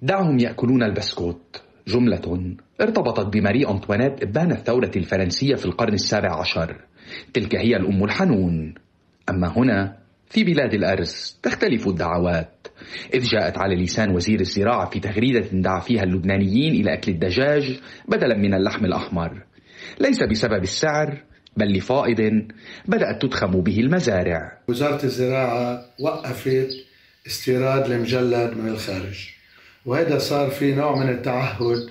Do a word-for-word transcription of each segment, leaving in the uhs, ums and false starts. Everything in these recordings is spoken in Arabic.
دعهم يأكلون البسكوت جملة ارتبطت بماري أنطوانيت إبان الثورة الفرنسية في القرن السابع عشر. تلك هي الأم الحنون. أما هنا في بلاد الأرز تختلف الدعوات، إذ جاءت على لسان وزير الزراعة في تغريدة دعا فيها اللبنانيين إلى أكل الدجاج بدلا من اللحم الأحمر، ليس بسبب السعر بل لفائض بدأت تدخم به المزارع. وزارة الزراعة وقفت استيراد المجلد من الخارج، وهذا صار في نوع من التعهد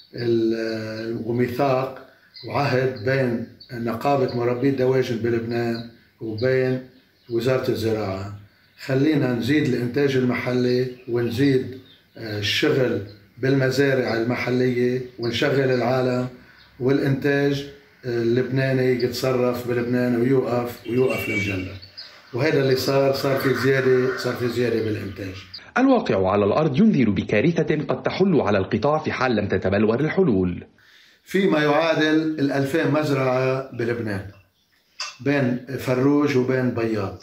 وميثاق وعهد بين نقابة مربي الدواجن بلبنان وبين وزارة الزراعة. خلينا نزيد الإنتاج المحلي ونزيد الشغل بالمزارع المحلية ونشغل العالم، والإنتاج اللبناني يتصرف بلبنان ويوقف ويوقف المجلد. وهذا اللي صار، صار في زيادة صار في زيادة بالإنتاج. الواقع على الأرض ينذر بكارثة قد تحل على القطاع في حال لم تتبلور الحلول. في ما يعادل الألفين مزرعة بلبنان بين فروج وبين بياض،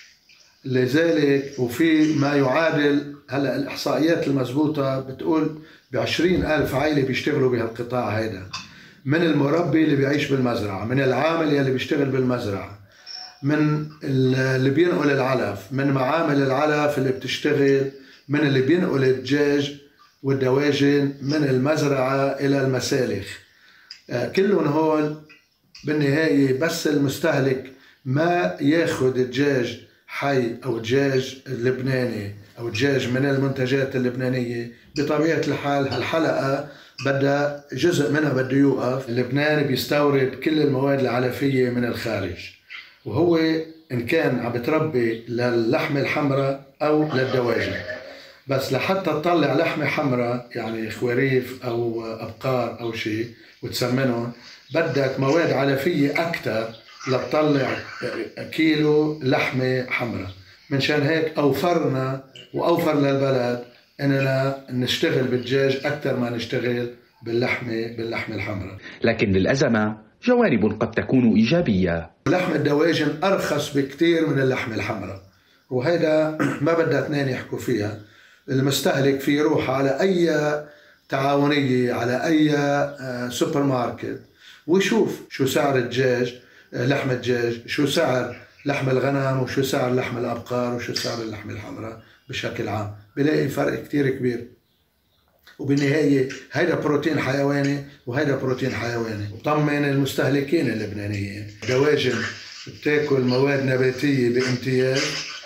لذلك وفي ما يعادل هلا الإحصائيات المضبوطة بتقول بعشرين ألف عائلة بيشتغلوا بهالقطاع هيدا، من المربي اللي بيعيش بالمزرعة، من العامل اللي بيشتغل بالمزرعة، من اللي بينقل العلف، من معامل العلف اللي بتشتغل، من اللي بينقل الدجاج والدواجن من المزرعة إلى المسالخ. كلهم هون بالنهاية بس المستهلك ما ياخد الدجاج حي أو دجاج لبناني أو دجاج من المنتجات اللبنانية، بطبيعة الحال هالحلقة بدها جزء منها بده يوقف. لبنان بيستورد كل المواد العلفية من الخارج، وهو إن كان عم بتربي للحمة الحمراء أو للدواجن، بس لحتى تطلع لحمة حمراء يعني خواريف أو أبقار أو شيء وتسمنهم بدك مواد علفية أكثر لتطلع كيلو لحمة حمراء. منشان هيك أوفرنا وأوفر للبلد إننا نشتغل بالدجاج أكثر ما نشتغل باللحمة باللحمة الحمراء. لكن للأزمة جوانب قد تكون إيجابية. لحم الدواجن أرخص بكتير من اللحمة الحمراء، وهذا ما بدها اثنين يحكوا فيها. المستهلك في يروح على أي تعاونية على أي سوبر ماركت ويشوف شو سعر الدجاج لحم الدجاج، شو سعر لحم الغنم، وشو سعر لحم الأبقار، وشو سعر اللحم الحمراء بشكل عام، بلاقي فرق كتير كبير. وبالنهاية هيدا بروتين حيواني وهيدا بروتين حيواني. وطمن المستهلكين اللبنانيين، دواجن بتاكل مواد نباتية بامتياز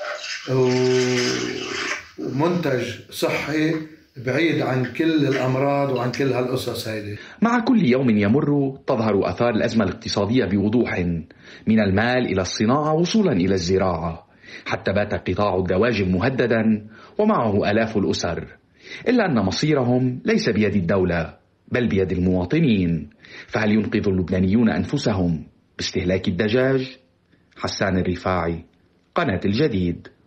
ومنتج صحي بعيد عن كل الأمراض وعن كل هالقصص هيدي. مع كل يوم يمر تظهر آثار الأزمة الاقتصادية بوضوح، من المال إلى الصناعة وصولا إلى الزراعة، حتى بات قطاع الدواجن مهددا ومعه آلاف الأسر. إلا أن مصيرهم ليس بيد الدولة بل بيد المواطنين. فهل ينقذ اللبنانيون أنفسهم باستهلاك الدجاج؟ حسان الرفاعي، قناة الجديد.